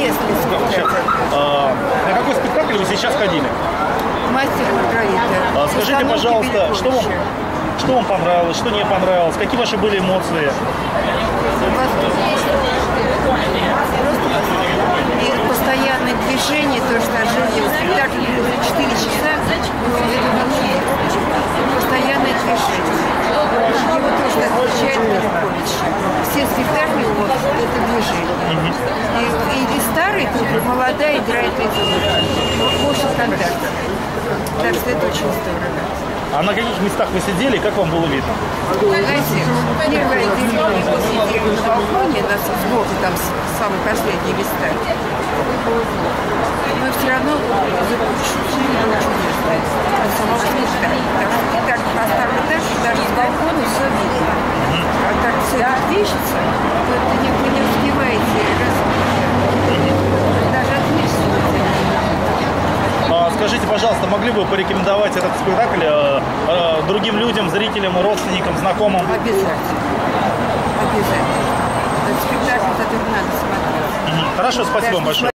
Интересный спектакль. На какой спектакль вы сейчас ходили? «Мастер и Маргарита». Скажите, пожалуйста, что вам понравилось, что не понравилось, какие ваши были эмоции? И постоянное движение, то, что оживление. Спектакль длится 4 часа, но это вообще постоянное движение. Его тоже отличает Мелькович. Все спектакли у вас это движение. И старый, молодая играет это больше стандарта. Так что это очень здорово. А на каких местах вы сидели, как вам было видно? Знаете, первое отделение мы сидели на балконе, нас сбоку там самые последние места. Но все равно ощущение было чудесное. Самого спектакля. Потому что спектакль поставлен так, что даже с балкона все видно. А так все это движется, то это вы не успеваете даже отвлечься. Скажите, пожалуйста, могли бы вы порекомендовать этот спектакль другим людям, зрителям, родственникам, знакомым? Обязательно. Обязательно. Этот спектакль, который надо смотреть. Хорошо, спасибо вам большое.